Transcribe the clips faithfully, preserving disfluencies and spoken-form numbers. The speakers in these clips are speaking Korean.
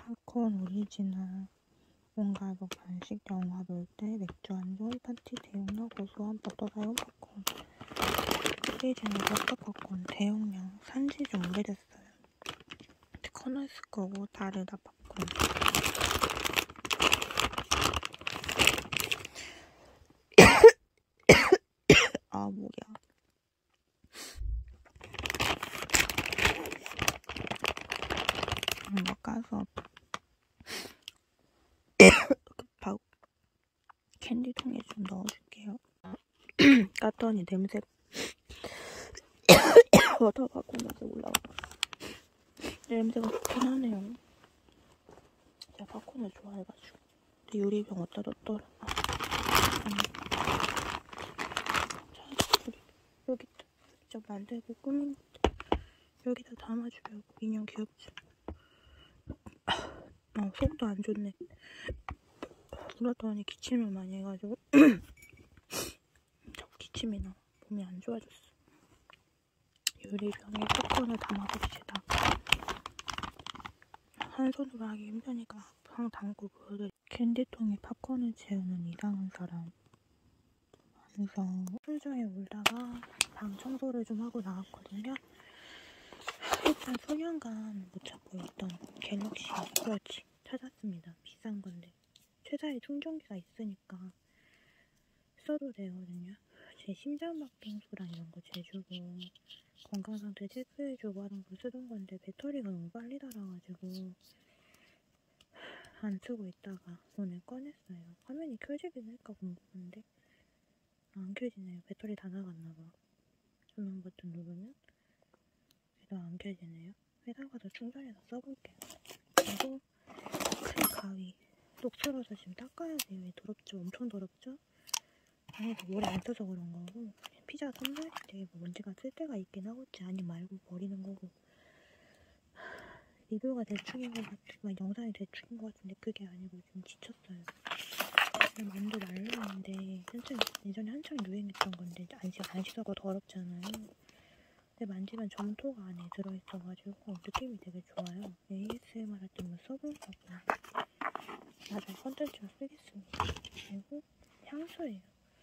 팝콘 오리지널 온가족 간식 영화 볼 때 맥주 안주 파티 대용량 고소한 버터 사용 팝콘 오리지널 버터 팝콘 대용량 산지 좀 오래됐어요. 커냈을 거고 다르다 팝콘. 아 뭐야. 이거 까서 급하고 캔디통에 좀 넣어줄게요. 깠더니 냄새 버터 팝콘 맛이 올라와. 냄새가 좋긴 하네요. 제가 팝콘을 좋아해가지고. 근데 유리병 어디다 뒀더라. 아, 여기 직접 만들고 꾸민 것들 여기다 담아주려고. 인형 귀엽지? 어, 속도 안 좋네. 울었더니 기침을 많이 해가지고 자꾸 기침이 나. 몸이 안 좋아졌어. 유리병에 팝콘을 담아봅시다. 한 손으로 하기 힘드니까 방 담고 보여드릴게요. 캔디통에 팝콘을 채우는 이상한 사람. 그래서 술중에 울다가 방 청소를 좀 하고 나왔거든요. 일단 소년간 못 찾고 있던 갤럭시 워치 찾았습니다. 비싼 건데 최다의 충전기가 있으니까 써도 되거든요. 제 심장박동수랑 이런 거 재주고 건강상태 체크해주고 하는 거 쓰던 건데 배터리가 너무 빨리 닳아가지고 안 쓰고 있다가 오늘 꺼냈어요. 화면이 켜지긴 할까 궁금한데 안 켜지네요. 배터리 다 나갔나봐. 조명 버튼 누르면 그래도 안 켜지네요. 회사 가서 충전해서 써볼게요. 그리고 큰 가위 녹슬어서 지금 닦아야 돼요. 왜 더럽죠? 엄청 더럽죠? 안에서 오래 안 써서 그런 거고 피자 선물일 때 뭐 먼지가 쓸 때가 있긴 하겠지. 아니 말고 버리는 거고. 리뷰가 대충인 것 같지만 영상이 대충인 것 같은데 그게 아니고 좀 지쳤어요. 만두 말랐는데 한참 예전에 한창 유행했던 건데 안, 안 씻어서 더럽잖아요. 근데 만지면 점토가 안에 들어있어가지고 느낌이 되게 좋아요. 에이에스엠알 할 때 한번 써볼까고 나중에 컨텐츠로 쓰겠습니다. 그리고 향수예요.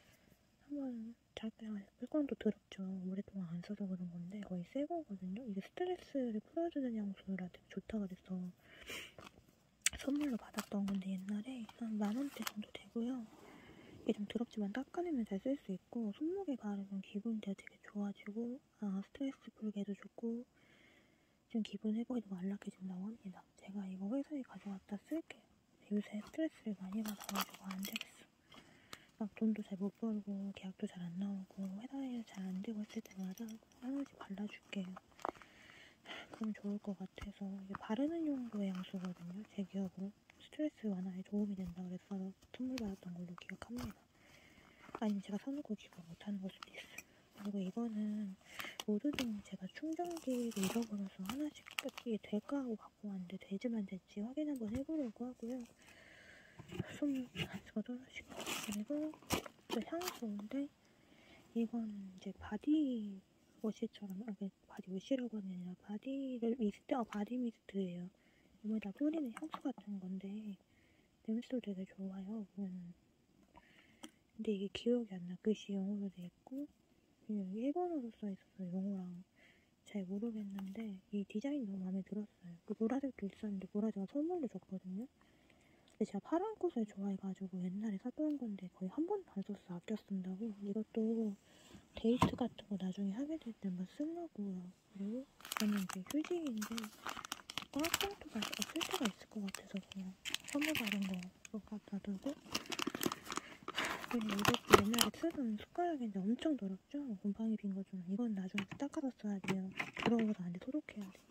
한번 잠깐 물건도 더럽죠. 오랫동안 안 써서 그런 건데 거의 새 거거든요. 이게 스트레스를 풀어주는 향수라 되게 좋다 그래서 선물로 받았던 건데 옛날에 한 만 원대 정도 되고요. 이게 좀 더럽지만 닦아내면 잘 쓸 수 있고 손목에 바르면 기분이 되게 좋아지고 아, 스트레스 풀기에도 좋고 지금 기분 회복에도 안락해진다고 합니다. 제가 이거 회사에 가져왔다 쓸게요. 요새 스트레스를 많이 받아가지고 안 되겠어. 막 돈도 잘 못 벌고 계약도 잘 안 나오고 회사에 잘 안 되고 했을 때마다 하나씩 발라줄게요. 그럼 좋을 것 같아서 이게 바르는 용도의 향수거든요. 제 기억으로 스트레스 완화에 도움이 된다 그래서 선물 받았던 걸로 기억합니다. 아니면 제가 사놓고 기억 못하는 걸 수도 있어요. 그리고 이거는 모드등 제가 충전기를 잃어버려서 하나씩 이게 될까 하고 갖고 왔는데 되지만 될지 확인 한번 해보려고 하고요. 손 걷어주시고 그리고 또 향수인데 이건 이제 바디 워시처럼 아, 바디 워시라고 하는 게 아니라 바디를 미스트, 아 바디 미스트예요. 이거에다 뿌리는 향수 같은 건데 냄새도 되게 좋아요. 음. 근데 이게 기억이 안 나. 글씨 영어로 돼 있고 일본어로 써 있어서 영어랑 잘 모르겠는데 이 디자인 너무 마음에 들었어요. 그 보라색도 있었는데 보라색은 선물로 줬거든요. 근데 제가 파란 꽃을 좋아해가지고 옛날에 샀던 건데 거의 한 번도 안 썼어. 아껴 쓴다고. 이것도 데이트 같은 거 나중에 하게 될 때 한번 쓰려고요. 그리고 저는 이게 휴지인데 꽉봉투가 없을 때가 있을 것 같아서 그냥 선물 받은 거 갖다 두고 그리고 이것도 옛날에 쓰던 숟가락인데 엄청 더럽죠? 곰팡이 빈 거좀 이건 나중에 닦아서 써야 돼요. 더러워서 안 돼. 소독해야 돼.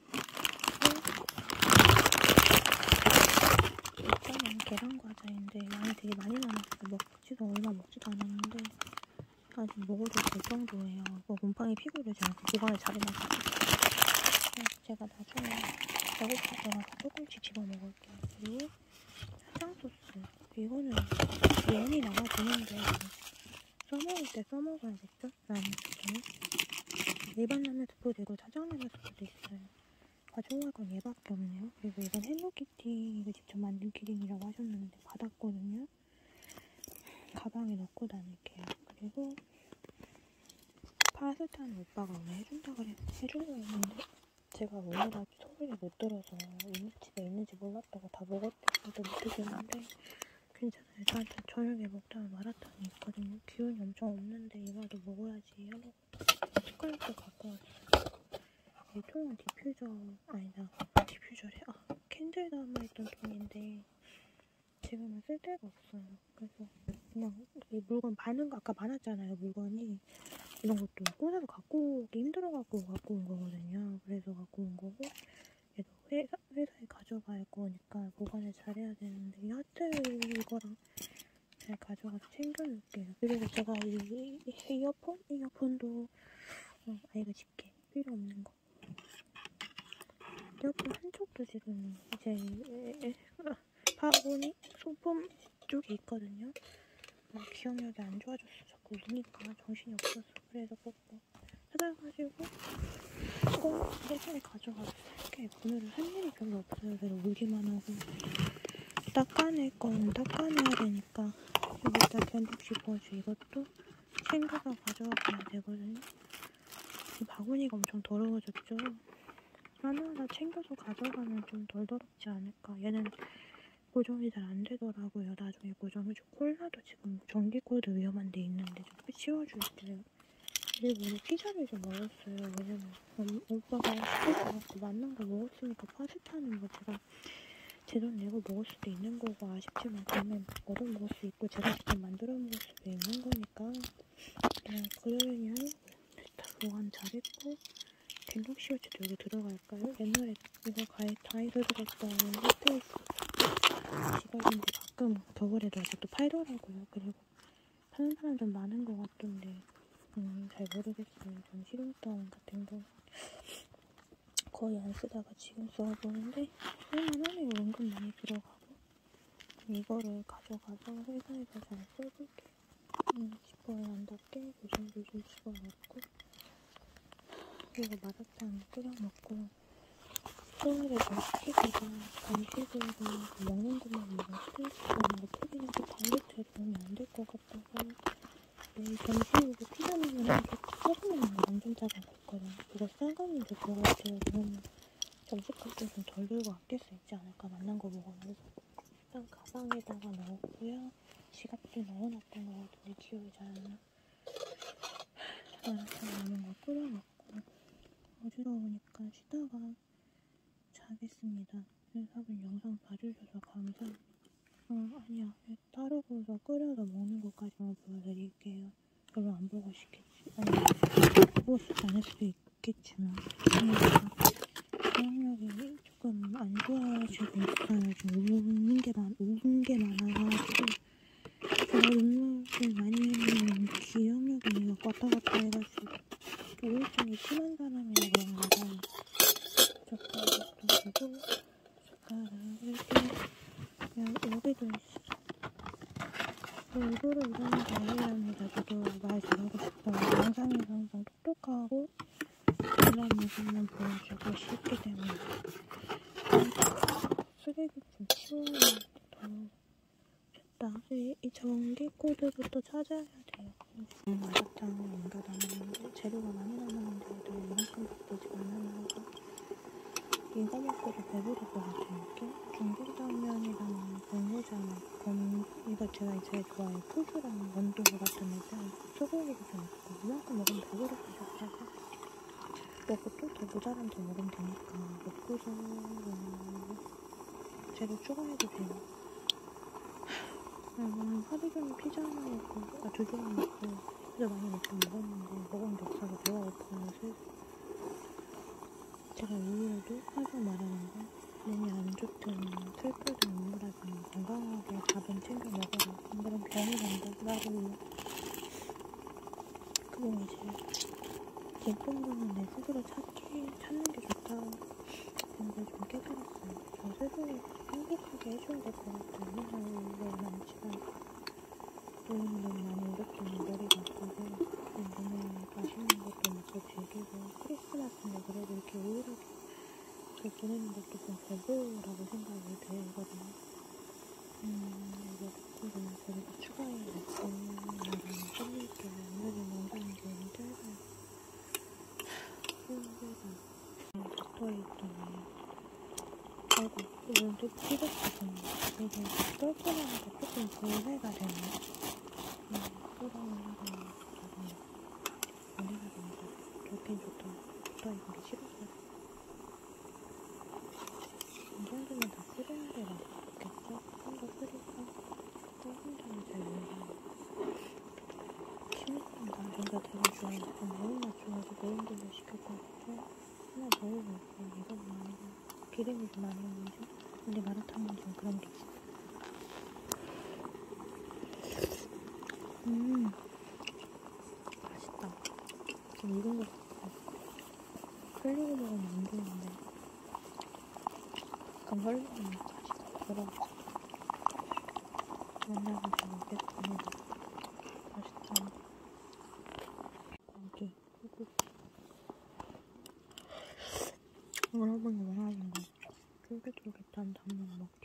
일단은 계란과자인데 양이 되게 많이 남았어요. 먹지도 얼마 먹지도 않았는데 아직 먹어도 될 정도예요. 뭐 곰팡이 피부를 제가 보관을 잘 해놔가지고 제가 나중에 배고플 때마다 조금씩 집어 먹을게요. 그리고 화장소스 이거는 연이 나가지는데 써먹을 때 써먹어야겠죠? 라면 스프는 일반 라면 스프 되고 짜장라면 스프도 있어요. 가져갈 건 얘밖에 없네요. 그리고 이건 헬로키티 키링, 이거 직접 만든 키링이라고 하셨는데 받았거든요. 가방에 넣고 다닐게요. 그리고 파스타는 오빠가 오늘 해준다 그래 해주려고 했는데 제가 오늘까지 소리를 못 들어서 이물질이 있는지 몰랐다고 다 먹었다고도 못 드셨는데 괜찮아요. 저한테 저녁에 먹다가 마라탕이 있거든요. 기운이 엄청 없는데 이거라도 먹어야지 하려고 숟가락도 갖고 왔어요. 이 통은 디퓨저 아니다 디퓨저래 아 캔들 담아있던 통인데 지금은 쓸 데가 없어요. 그래서 그냥 이 물건 많은 거 아까 많았잖아요. 물건이 이런 것도 꽂아서 갖고 오기 힘들어갖고 갖고 온 거거든요. 그래서 갖고 온 거고 얘도 회사, 회사에 가져갈 거니까 보관을 잘해야 되는데 이 하트 이거랑 잘 가져가서 챙겨놓을게요. 그리고 제가 이, 이 이어폰? 이어폰도 어, 아 이거 집게 필요 없는 거 이어폰 한쪽도 지금 이제 파고니 소품 쪽에 있거든요. 어, 기억력이 안 좋아졌어. 자꾸 우니까 정신이 없어서 그래서 꼭 찾아가지고 꼭 회사에 가져가서 이렇게 오늘은 할 일이 별로 없어요. 그래서 울기만 하고 닦아낼 건 닦아내야 되니까 여기다 갤럭시 버즈 이것도 챙겨서 가져가야 되거든요. 이 바구니가 엄청 더러워졌죠. 하나하나 챙겨서 가져가면 좀 덜 더럽지 않을까. 얘는 고정이 잘 안 되더라고요. 나중에 고정해줘. 콜라도 지금 전기 코드 위험한 데 있는데 좀 치워줄게요. 그리고 오늘 피자를 좀 먹었어요. 왜냐면 음, 오빠가 시켜서 맛난 거 먹었으니까 파스타는 뭐 제가 제 돈 내고 먹을 수도 있는 거고 아쉽지만 그러면 얻어 먹을 수 있고 제가 직접 만들어 먹을 수도 있는 거니까 그냥 그러려니 하는 됐다. 보관 잘했고 갤럭시 워치도 여기 들어갈까요? 옛날에 이거 가에 다이소에서 갔다 온 핫테이스 지갑인데 가끔 겨울에도 아직도 팔더라고요. 그리고 파는 사람 좀 많은 것 같던데 음, 잘 모르겠어요. 전 실용성 같은 거 거의 안 쓰다가 지금 써보는데 쓸만하네요. 은근 많이 들어가고 이거를 가져가서 회사에서 잘 써볼게요. 음, 지퍼에 안 닿게 조심조심 집어넣고 그리고 마라탕 끓여 먹고 소화를 좀 시키다가 간식으로 먹는 것만 먹고 스테이크나 뭐 푸딩에서 다이어트에 도움이 안 될 것 같아서 내일 점심으로 피자 먹으면 조금 먹는 거 완전 작은 거 있거든요. 그거 싸가면 될 것 같아요. 그러면 점심값도 좀 덜 들고 아낄 수 있지 않을까. 만난 거 먹으면서 일단 가방에다가 넣었고요. 지갑도 넣어놨던 거 같은데 기억이 잘 안 나. 마라탕 남은 거 끓여 먹고 어지러우니까 쉬다가 자겠습니다. 여러분 영상 봐주셔서 감사합니다. 어, 아니야. 따르고서 끓여서 먹는 것까지만 보여드릴게요. 별로 안 보고 싶겠지. 아니, 보고 싶지 않을 수도 있겠지만. 기억력이 조금 안 좋아지고 있어요. 지금 우는 게, 많, 우는 게 많아가지고. 제가 눈물을 많이 흘리면 기억력이 왔다 갔다 해가지고. 우울증이 심한 사람이라 그런가 봐요. 젓가락도 주고, 젓가락을 이렇게, 여기도 있어. 일부러 이러는 게 아니랍니다. 저도 말 잘하고 싶어요. 영상에서 항상 똑똑하고 이런 모습만 보여주고 싶기 때문에 쓰레기 좀 치우면 더 좋다. 이, 이 전기 코드부터 찾아야 돼요. 음, 마라탕을 옮겨 담았는데 재료가 많이 남았는데도 이만큼 바쁘지 않아서 이거 먹고도 배부를 것 같은 느낌? 중국당면이랑 분모자랑 검 이거 제가 제일 좋아해요. 푸주랑 원두부 같은 애들 소고기도 좀 있고 이만큼 먹으면 배부를 것 같아서 먹고 또 더 모자라면 더 먹으면 되니까 먹고서 음, 재료 추가해도 돼요. 오늘 하루 종일 피자 하나 먹고 아 두 조각 먹고 피자 많이 먹긴 먹었는데 먹은 게 없어서 배가 고파요. 슬슬 제가 이후에도 항상 말하는 건 몸이 안 좋든 슬프든 우울하든 건강하게 밥은 챙겨 먹어라. 안 그러면 병이 난다. 나를 위해. 그리고 이제 예쁜 내 스스로 찾기, 찾는 게 좋다. 그런 걸 좀 깨달았어요. 저 스스로 행복하게 해줘야 될 것 같아요. 맨날 왜 많지만 돈이 너무 많이 잃었더니 머리가 아프고 몸에 맛있는 것도 먹고 즐기고 크리스마스인데 그래도 이렇게 우울하게 이렇게 보내는 것도 좀 별로라고 생각이 들거든요. 음, 이거 댓글을 저기서 추가해놓고 나랑 써볼게요. 오늘은 영상이 너무 짧아요. 후기가 붙어있더니 아이고, 이건 또 튀겼거든요. 이게 똘똘하니까 조금 분해가 되네요. 음, 똘똘하니까 조금 분해가 됩니다. 좋긴 좋다. 붙어있는 게 싫었어요. 이 정도면 다 끓이는 게 맞겠죠? 좀 더 끓일까? 조금 더 잘 모르겠어요. 신기하다. 뭔가 되게 좋아요. 매운맛 좋아서 매운 걸로 시킬 것 같고 하나 먹어볼게요. 이건 많이 기름이 좀 많이 오는지? 근데 마라탕은 좀 그런 게 있어. 음, 맛있다. 좀 익은 것 같아. 흘리고 먹으면 안 좋은데 약간 흘리면 맛이 들어가서 만나가지고 먹겠습니다. 맛있다. 고기, 소고기. 여러분이 원하는 거 쫄깃쫄깃한 단면 먹기.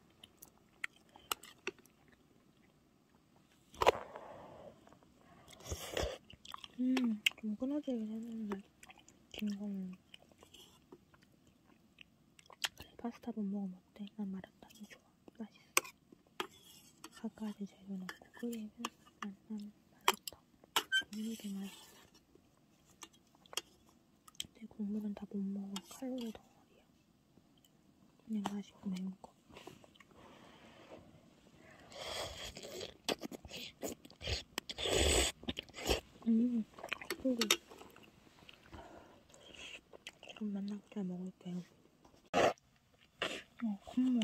음, 좀 끊어지긴 했는데 김거는 파스타 못 먹으면 어때? 난 마라탕이 좋아. 맛있어. 갖가지 재료 넣고 끓이면 난 맛있다. 국물이 맛있어. 내 국물은 다 못 먹어. 칼로리 덩어리야. 그냥 맛있고 매운 거. 음, 고기. 좀 만나고 잘 먹을게요. 어, 콧물.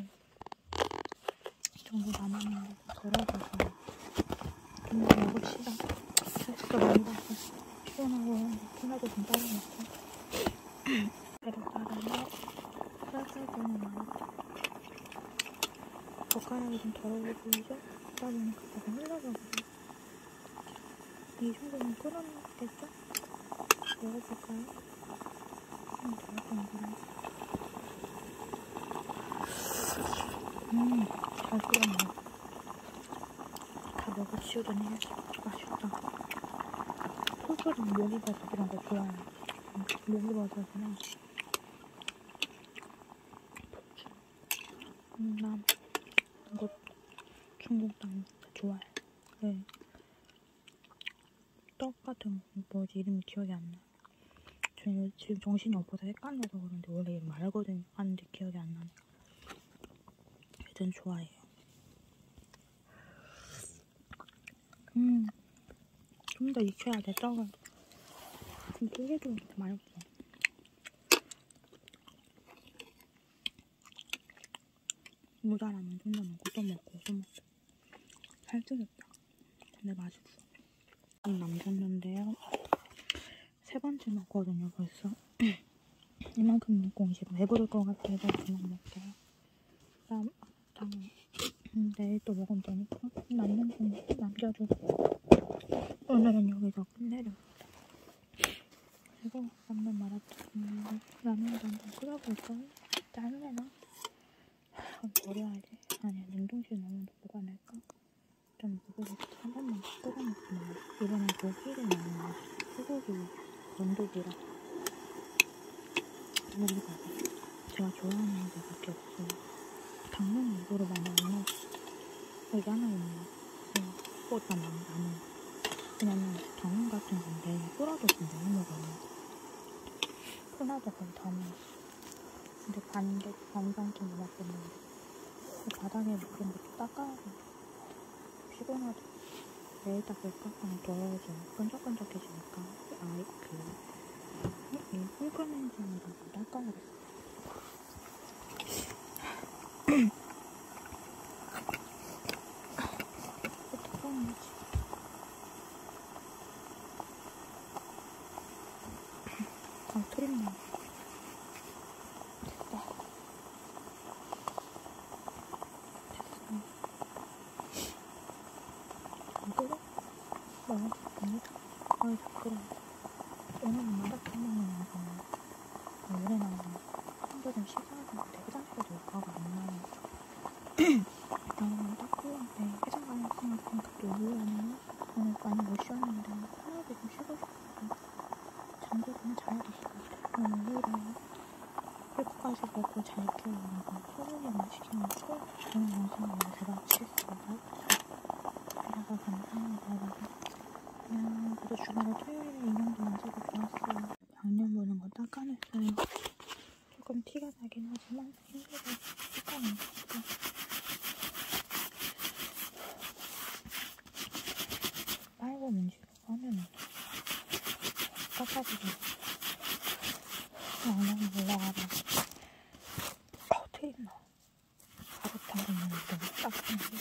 전부 남았는데 덜어져서 좀 먹읍시다. 살짝 많이 봤어. 피곤하고 피나도 좀 따라놓고 배를 따르면 살살보는 말았다. 젓가락이 좀 더러워 보이죠? 그러다 보니까 조금 흘러가거든요. 이 정도면 끓었겠죠? 먹어볼까요? 좀 덜 건드려. 음, 잘 끓였네. 다 먹어치우더니 맛있다. 풀풀은 모기버섯 이런 거 좋아해요. 모기버섯이나 부추, 남 이거 중국 땅 좋아해. 네. 떡 같은 거 뭐지 이름이 기억이 안 나. 저는 지금 정신이 없어서 헷갈려서 그런데 원래 이름 알거든요. 아는데 기억이 안 나네. 하여튼 좋아해요. 음, 좀 더 익혀야 돼. 떡은 좀 쫄깃쫄깃 맛있어. 모자라면 좀 더 먹고 또 먹고 또 먹고. 살찌겠다. 근데 맛있어. 좀 남겼는데요. 세 번째 먹거든요 벌써. 이만큼 먹고 이제 배부를 것 같아서 그만 먹게요. 그다음 당 음, 내일 또 먹으면 되니까 남는 좀 남겨주고 오늘은 여기서 끝내려고요. 그리고 남는 마라탕 음, 라면도 한번 끓여볼까요? 짜증내나? 그럼 버려야지. 아니야, 냉동실에 넣으면 보관할까? 좀 무거워서 한 번만 끓여놓고 먹어. 이번엔 고기를 넣는 소고기 건더기라 먹어봐. 제가 좋아하는 데밖에 없어요. 당면 일부러 많이 안 넣어. 여기 하나 있네요. 꽃다 나는. 왜냐면 당면 같은 건데 끓어져서 못 먹어요. 콜라도 거의 다 먹었어. 근데 반개, 반반 정도 먹었는데 바닥에 그런 것도 닦아야 돼. 피곤하다. 내일 닦을까? 그냥 더워져. 끈적끈적해지니까 아이 그 이 꿀꺽맨진으로 닦아야겠어. 뚜껑이지. 아, 트림네. 됐다. 됐어. 안 끓여? 먹어봅니다. 아이, 부끄러워. 오늘은 마라탕 먹는 거잖아. 오래 나오네. 한번 좀 너무 닦고 네, 회사 가는 생각하니까 또 우울하네요. 오늘 많이 못 쉬었는데 하루도 좀 쉬고 싶어요. 잠도 그냥 자야겠어요. 너무 우울해요. 회국까지 먹고 잘게요. 소고기만 시켜놓고 오늘 영상을 여기서 마치겠습니다. 그래서 감사합니다 여러분. 그냥 그래도 주말에 토요일에 인형도 만들고 좋았어요. 양념 보는 거 닦아냈어요. 조금 티가 나긴 하지만 힘들어요. 닦아냈어요. 빨고 문지르고 하면은 깎아주고 양념이 올라가라. 어, 트림너 가루탕 거 있는데 너무 닦아내고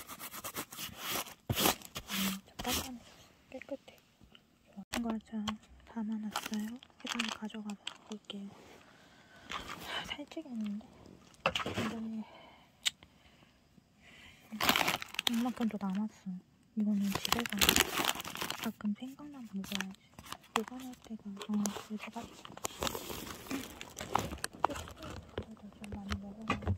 음, 좀 닦아내서 깨끗해. 과자 담아놨어요. 회사에 가져가서 볼게요. 살찌겠는데? 근데 이만큼 또 남았어. 이거는 집에서 가끔 생각나면 먹어야지. 보관할 때가 어 요새 같지. 그래도 좀 많이 먹어야지.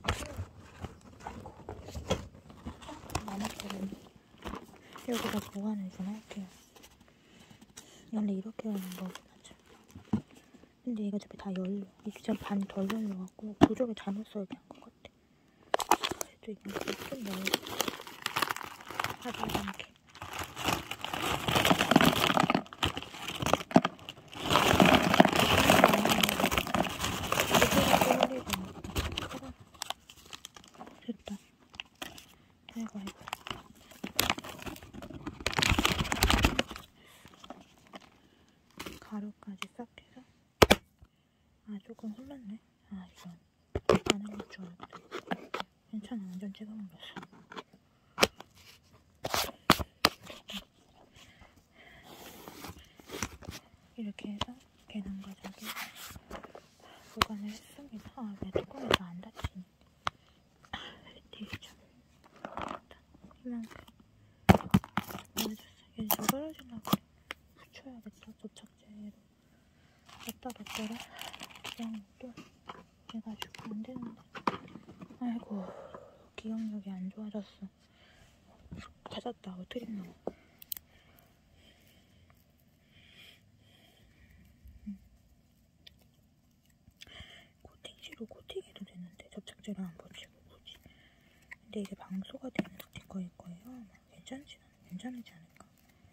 남았거든요. 여기다 보관을 좀 할게요. 원래 이렇게 하는 거긴 하죠. 근데 이거 어차피 다 열려. 이게 진짜 반이 덜 열려갖고 구조를 잘못 설계한 것 같아. 그래도 이거 좀 넣어야 하지 않게. 됐다. 아이고 아이고. 가루까지 싹 해서. 아 조금 흘렀네. 아 이건 안 흘릴 줄 알았는데. 괜찮아. 완전 찍어 먹었어. 이렇게 해서 계란과자기 보관을 했습니다. 아 왜 뚜껑이 다 안 닫히니. 되게 좀 이만큼 넣어줬어. 얘 저 떨어지려고 붙여야겠다. 도착제로 뒀다 뒀더라. 그냥 또 해가지고 안 되는데. 아이고 기억력이 안 좋아졌어. 찾았다. 어떻게 했나. 음. 코팅지로 코팅해도 되는데 접착제를 안 붙이고 굳이. 근데 이게 방수가 되는 스티커일 거예요. 괜찮지 않아? 괜찮지 않을까?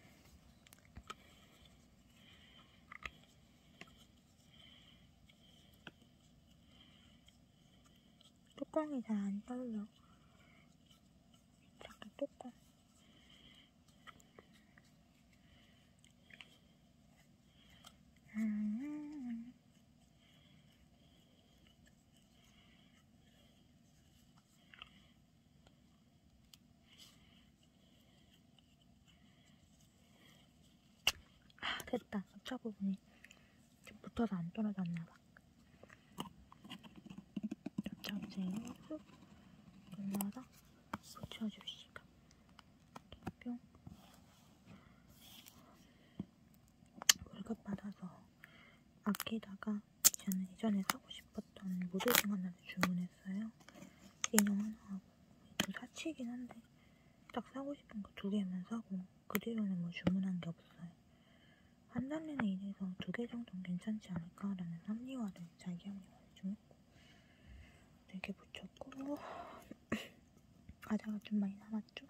뚜껑이 잘 안 열려. 잠깐 뚜껑. 음. 아, 됐다. 접착 부분이 좀 붙어서 안 떨어졌나봐. 접착제로 쑥 눌러서 붙여줍시다. 뿅. 월급 받아서 아끼다가 저는 예전에 사고 싶었던 모델링 하나를 주문했어요. 인형 하나하고 좀 사치긴 한데 딱 사고 싶은 거 두 개만 사고 그 뒤로는 뭐 주문한 게 없어요. 한 달 내내 일해서 두 개 정도는 괜찮지 않을까라는 합리화를 자기 합리화를 좀 했고 이렇게 붙였고 과자가 좀 많이 남았죠?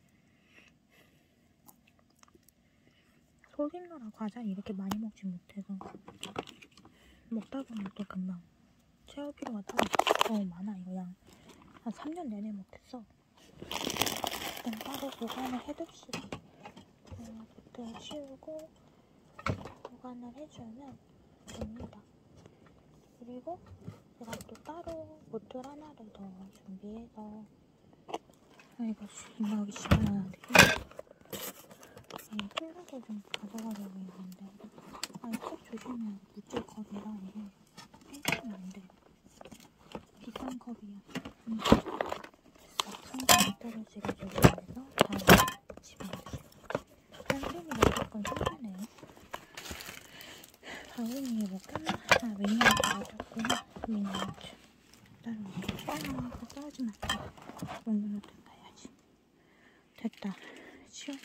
속인거라 과자를 이렇게 많이 먹지 못해서 먹다 보면 또 금방 채울 필요가 따로 너무 많아. 이거 양 한 삼 년 내내 먹겠어. 일단 따로 보관을 해둡시다. 부터 치우고 보관을 해주면 됩니다. 그리고 제가 또 따로 보틀 하나를 더 준비해서 아이고 이마기 심어야돼. 이 콜라도 좀 가져가려고 했는데 아니 컵 조심해야 돼. 무찔 컵이라 이게 펜치면 안 돼. 비싼 컵이야. 음. 손도 안 떨어지게 조심해서 잘 집어넣으세요. 선생님이 무조건 힘드네. 바구니에 뭐 꼈나? 아 미니어처 가졌구나. 미니어처 따로 이렇게 뻥 하고 떨어지면 안 돼. 정면으로 가야지. 됐다. 치웠어.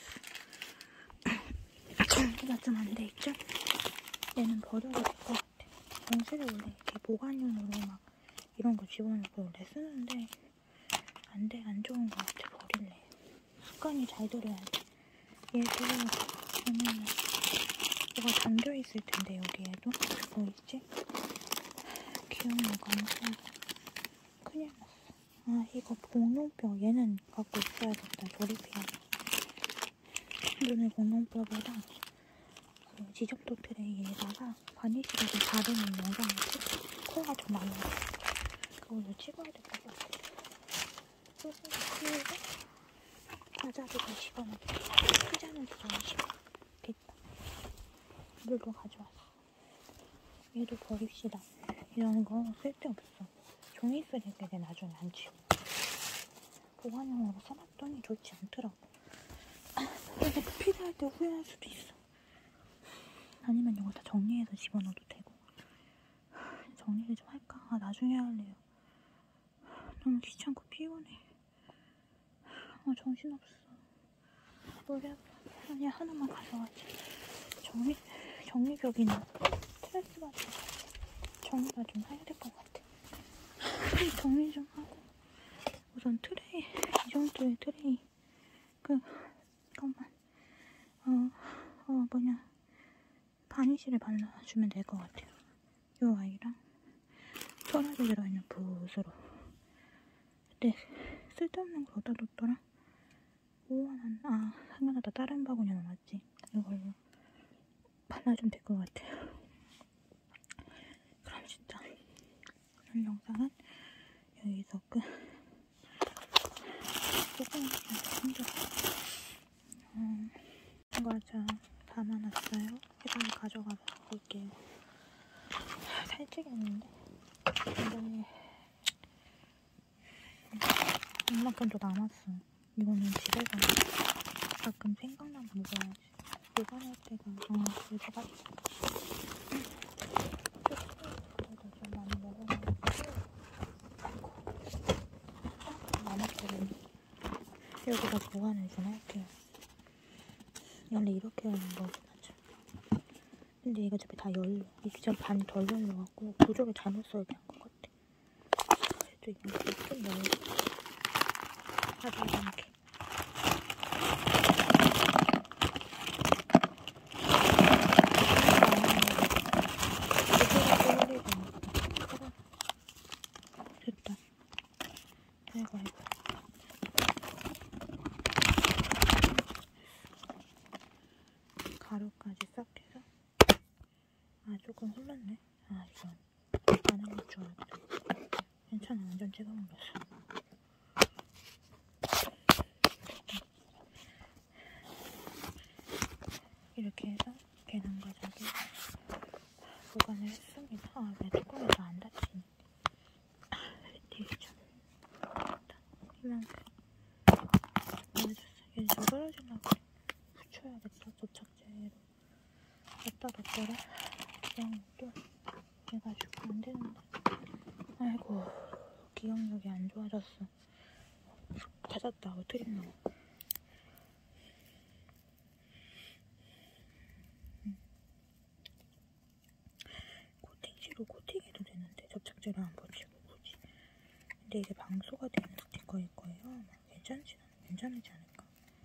전기가 좀 안 돼 있죠? 얘는 버려도 될 것 같아. 봉지를 원래 이렇게 보관용으로 막 이런 거 집어넣고 원래 쓰는데 안 돼, 안 좋은 것 같아. 버릴래. 습관이 잘 들어야 돼. 얘도 보면 뭐가 담겨있을 텐데 여기에도 보이지? 기억나가 안 나. 큰일 났어. 아, 이거 공룡뼈 얘는 갖고 있어야겠다. 조립해야 돼. 눈을 공룡뼈보다 그 지적도 트레이에다가 바니쉬를 바르는 영상을 찍고 코가 좀 많이 나요. 그걸로 찍어야 될 것 같아. 소스를 풀고 과자를 집어넣고 피자는 바니쉬고 됐다. 물도 가져왔어. 얘도 버립시다. 이런 거 쓸데없어. 종이 쓰레기에 나중에 안 치워. 보관용으로 써놨더니 좋지 않더라고. 그래서 필요할 때 후회할 수도 있어. 아니면 이거 다 정리해서 집어넣어도 되고. 정리를 좀 할까? 아, 나중에 할래요. 너무 귀찮고 피곤해. 아, 정신없어. 노래 아니야, 하나만 가져가자. 정리, 정리벽이나 스트레스 받아. 정리가 좀 해야 될 것 같아. 정리 좀 하고. 우선 트레이, 이 정도의 트레이. 그, 잠깐만. 어, 어, 뭐냐. 바니쉬를 발라주면 될 것 같아요. 요 아이랑 서랍에 들어있는 붓으로. 근데 쓸데없는 걸 어디다 뒀더라? 오원한, 아, 당연하다. 다른 바구니 남았지. 이걸로 발라주면 될 것 같아요. 그럼 진짜 오늘 영상은 여기서 끝. 조금 힘들어. 음, 과자 담아놨어요. 해당을 가져가 볼게요. 살찌겠는데? 근데 이만큼 더 남았어. 이거는 집에서 가끔 생각나면 먹어야지. 보관할 때가 어 그래서 같이 그래도 좀 많이 먹어야지. 아이고 남았거든요. 여기다 보관을 좀 할게요. 원래 이렇게 하는 거긴 하죠. 근데 이거 어차피 다 열려. 이게 좀 반이 덜 열려갖고 구조를 잘못 써야 한 것 같아. 그래도 이거 좀 열려. 하지 않게. 됐다. 아이고 아이고. 가루까지 싹 해서. 아, 조금 흘렀네. 아, 이건 안 흘릴 줄 알았다. 괜찮아, 완전 찍어 먹었어. 이렇게 해서 계란과자를 보관을 했습니다. 아, 왜 뚜껑이 다 안 닫히니? 되게 좀 이만큼 넣어줬어. 얘 저 떨어지려고 붙여야겠다. 도착제로 갖다 뒀더라. 기억력도 해가지고 안 되는데. 아이고, 기억력이 안 좋아졌어. 찾았다. 어떻게 나와? 응. 코팅지로 코팅해도 되는데 접착제를 안 붙이고 굳이. 근데 이게 방수가 되는 스티커일 거예요. 아마 괜찮지, 괜찮지 않을까?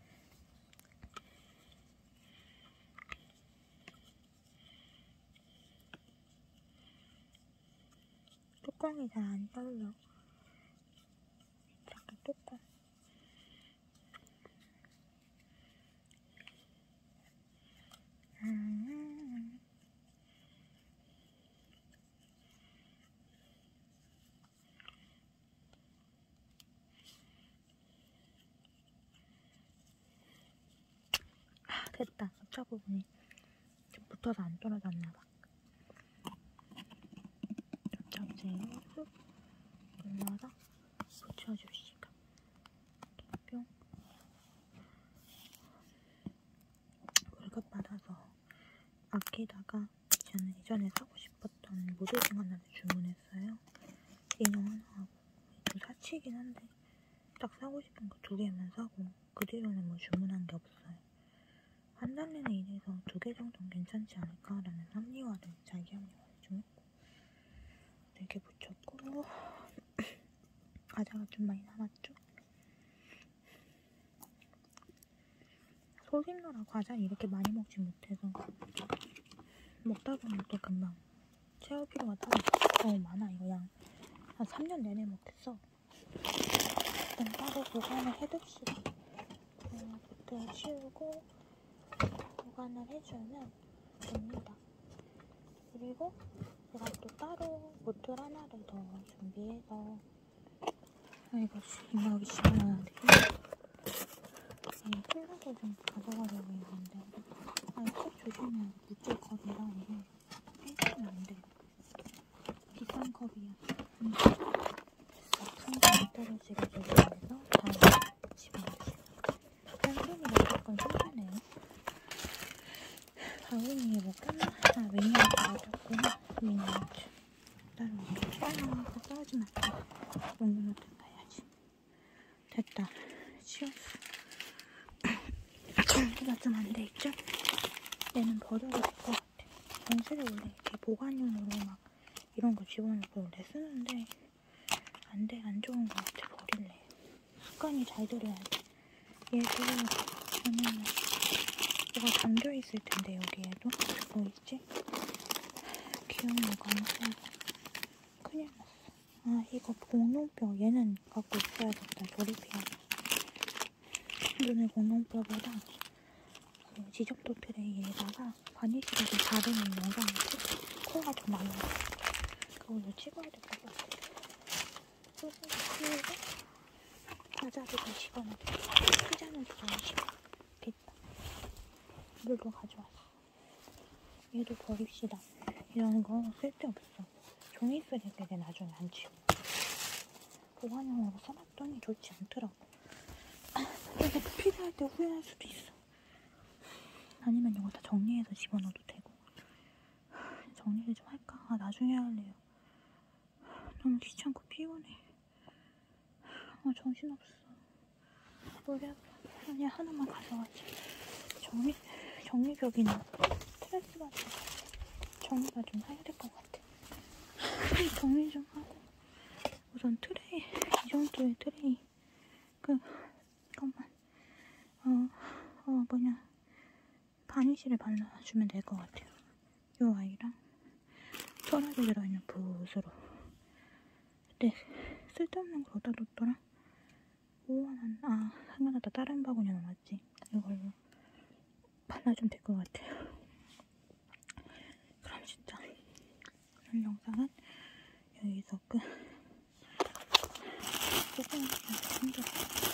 뚜껑이 잘 안 열려. 잠깐 뚜껑. 음. 아, 됐다. 섭차 부분이 좀 붙어서 안 떨어졌나봐. 접착제로 훅 눌러서 붙여줍시다. 뿅. 월급 받아서 아끼다가 저는 이전에 사고 싶었던 모델링 하나를 주문했어요. 인형 하나 하고 좀 사치긴 한데 딱 사고 싶은 거 두 개만 사고 그 뒤로는 뭐 주문한 게 없어요. 한 달 내내 이래서 두 개 정도는 괜찮지 않을까라는 합리화를 자기 합리화를 좀 했고 네 개 붙였고 과자가 좀 많이 남았죠? 속일러라 과자를 이렇게 많이 먹지 못해서 먹다 보면 또 금방 채울 필요가 따로 너무 많아. 이거 양 한 삼 년 내내 먹겠어. 일단 따로 보관을 해둡시다. 어, 보트를 치우고 보관을 해주면 됩니다. 그리고 제가 또 따로 보틀 하나를 더 준비해서 아이고 이거 여기 집어넣어야 돼. 이 콜라도 좀 가져가려고 했는데 아니 컵 조심해야 돼. 묻을 컵이라 이게 빼주면 안 돼. 비싼 컵이야. 음. 풍선 안 떨어지게 조심해서 잘 집어넣으시고 팬소리가 조금 힘드네요. 다운이 뭐 끝나? 아 미니어트 가졌구나. 미니어트 따로 이렇게 아 떨어지면 안 돼. 용기로 뜯어야지. 됐다. 치웠어. 정리가 좀 안 돼 있죠? 얘는 버려도 될 것 같아. 정수를 원래 이렇게 보관용으로 막 이런 거 집어넣고 원래 쓰는데 안 돼, 안 좋은 것 같아. 버릴래. 습관이 잘 들여야 돼. 얘도 보면은 뭐가 담겨 있을 텐데 여기에도 뭐 있지? 귀여운 거 없어. 큰일 났어. 아 이거 공룡뼈 얘는 갖고 있어야겠다. 조립해야겠다. 눈을 공룡뼈보다 그 지적도 트레이에다가 바니쉬를 좀 바르는 영상을 찍 코가 좀 많이 나. 그걸로 찍어야 될 것 같아. 그리고 과자를 좀 집어넣고 피자는 집어넣으시고 됐다. 물도 가져왔어. 얘도 버립시다. 이런 거 쓸데없어. 종이 쓰레기를 나중에 안 치워. 보관용으로 써놨더니 좋지 않더라고. 이거 필요할 때 후회할 수도 있어. 아니면 이거 다 정리해서 집어넣어도 되고. 정리를 좀 할까? 아 나중에 할래요. 너무 귀찮고 피곤해. 아 정신없어. 머리 아파. 아니야 하나만 가져가지. 정리, 정리벽이나 스트레스 받아. 정리가 좀 해야 될 것 같아. 정리 좀 하고. 우선 트레이, 이 정도의 트레이. 그, 잠깐만. 어, 어, 뭐냐. 바니쉬를 발라주면 될 것 같아요. 요 아이랑 서랍에 들어있는 붓으로. 그때 쓸데없는 걸 어디다 뒀더라? 오만 원, 아, 생각나다. 다른 바구니 남았지. 이걸로 발라주면 될 것 같아요. 그럼 진짜 오늘 영상은 여기서 끝. 조금 힘들어.